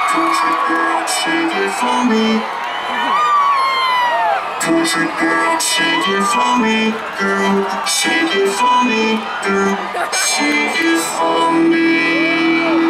Country girl, shake it for me. Country girl, shake it for me, girl. Shake it for me, girl. Shake it for me.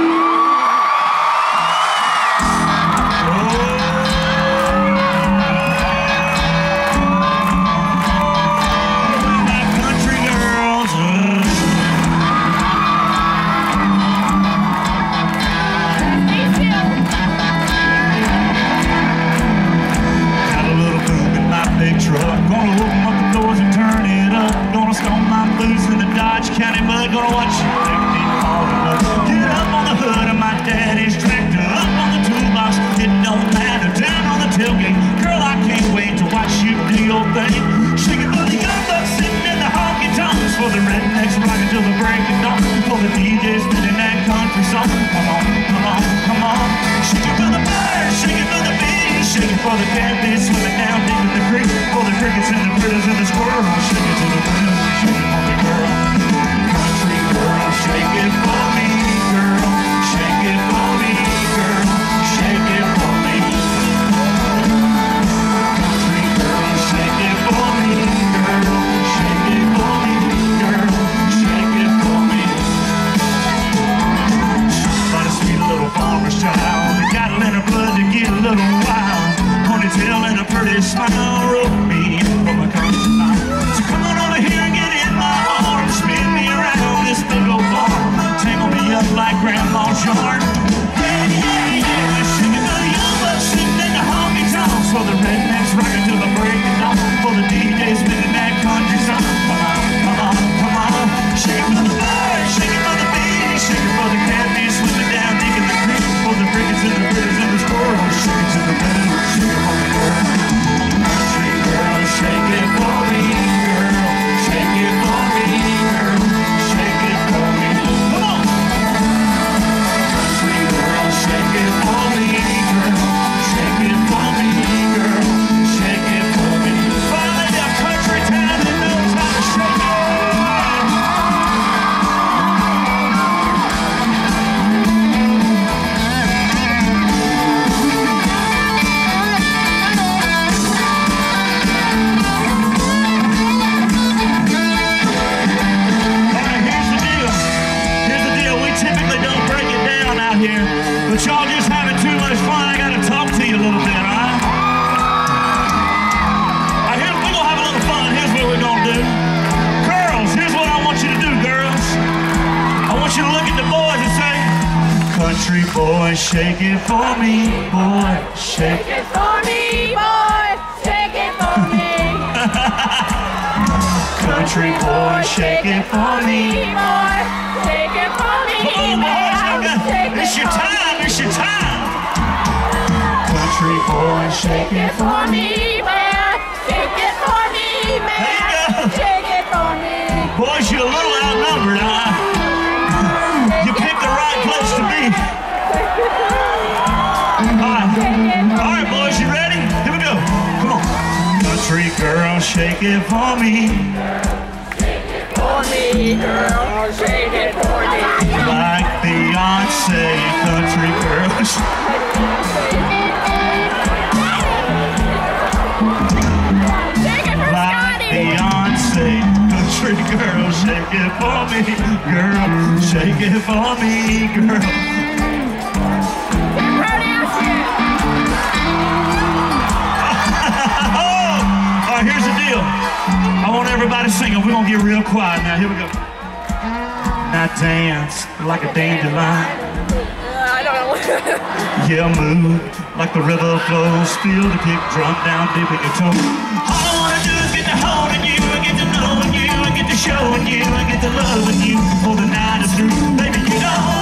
Gonna watch you take me falling up. Get up on the hood of my daddy's tractor, up on the toolbox, it don't matter. Down on the tailgate, girl, I can't wait to watch you do your thing. Shake it for the young bucks sitting in the honky tonks, for the rednecks rocking till the break of dawn, for the DJs spinning that country song. Come on, come on, come on. Shake it for the birds, shake it for the bees, shake it for the catfish swimming down deep in the creek, for the crickets and the critters and the squirrels. Shake it to the wind, shake it for me, girl. Girl, shake it for me, girl. Shake it for me, girl. Shake it for me. Country girl, shake it for me, girl. Shake it for me, girl. Shake it for me. But a sweet little farmer's child, got it in her blood to get a little wild. Ponytail and a pretty smile wrote me from a country mile. So come on over here and get in my arms, spin me around this big old farm, tangle me up like grandma's yard. Yeah, yeah, yeah. Shake it for the young bucks sitting in the honky tonks, for the rednecks rocking till the break of dawn, for the DJs spinning that country song. Come on, come on, come on. Shake it for the birds, shake it for the bees, shake it for the catfish swimming down deep in the creek, for the crickets and the critters and the squirrels. Shake it to the wind, shake it for me, girl. Country girl, shake it for me, girl. Shake it for me, girl. Shake it for me. Come on. Country girl, shake it for me, girl. Shake it for me, girl. Shake it for me. Finally, a country town that knows how to shake it. Here, but y'all just having too much fun. I gotta talk to you a little bit, alright? We're gonna have a little fun. Here's what we're gonna do. Girls, here's what I want you to do, girls. I want you to look at the boys and say, country boy, shake it for me, boy, shake it for me, boy, shake it for me. Country boy, shake it for me, boy, shake it for me. Come on, boys. It's your time, it's your time. Country boy, shake it for me, man. Shake it for me, man. There you go. Shake it for me. Boys, you're a little outnumbered, huh? You picked the right place to be. All right, boys, you ready? Here we go. Come on. Country girl, shake it for me. Shake it for me, girl. Shake it for me. Like Beyonce, country girls. Like Beyonce, country girls, shake it for me, girl. Shake it for me, girl. Oh, all right, here's the deal. I want everybody singing. We're gonna get real quiet now. Here we go. Now dance like a dandelion. I don't know. Yeah, move like the river flows. Feel the kick drum down deep in your toe. All I wanna do is get to holding you, and get to knowing you, and get to showing you, and get to loving you. For the night is through, baby, you know.